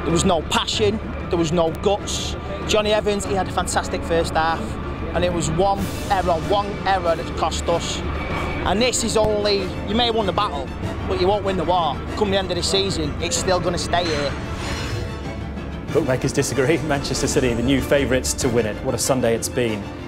There was no passion, there was no guts. Johnny Evans, he had a fantastic first half, and it was one error that cost us. And this is only, you may have won the battle, but you won't win the war. Come the end of the season, it's still going to stay here. Bookmakers disagree. Manchester City, the new favourites to win it. What a Sunday it's been.